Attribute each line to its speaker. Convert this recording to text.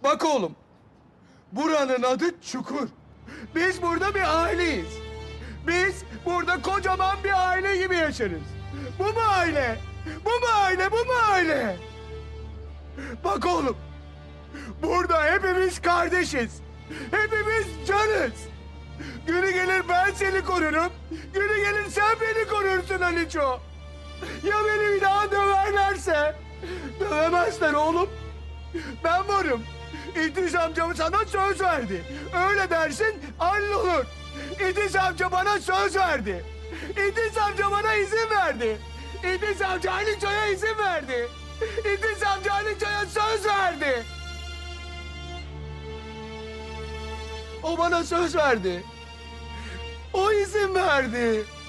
Speaker 1: Bak oğlum, buranın adı Çukur. Biz burada bir aileyiz. Biz burada kocaman bir aile gibi yaşarız. Bu mu aile? Bu mu aile? Bu mu aile? Bak oğlum, burada hepimiz kardeşiz. Hepimiz canız. Günü gelir ben seni korurum. Günü gelir sen beni korursun Aliço. Ya beni bir daha döverlerse? Dövemezler oğlum. Ben varım. İdris amcam sana söz verdi. Öyle dersin hallolur. İdris amca bana söz verdi. İdris amca bana izin verdi. İdris amca Aliço'ya izin verdi. İdris amca Aliço'ya söz verdi. O bana söz verdi. O izin verdi.